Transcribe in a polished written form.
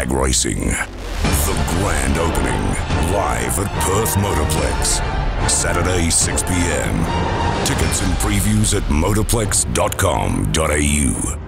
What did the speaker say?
drag racing. The grand opening, live at Perth Motorplex. Saturday, 6 p.m. Tickets and previews at motorplex.com.au.